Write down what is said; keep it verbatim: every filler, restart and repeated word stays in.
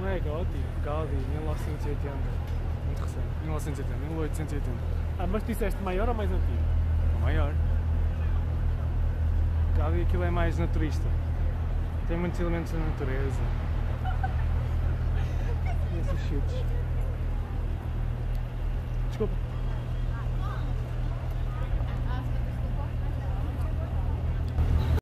Não é Gaudí? Gaudí, mil novecentos e oitenta. Muito recente. mil novecentos e oitenta, mil oitocentos e oitenta. Ah, mas disseste maior ou mais antigo? O maior. Gaudí, aquilo é mais naturista. Tem muitos elementos da natureza. E esses chutes. Desculpa.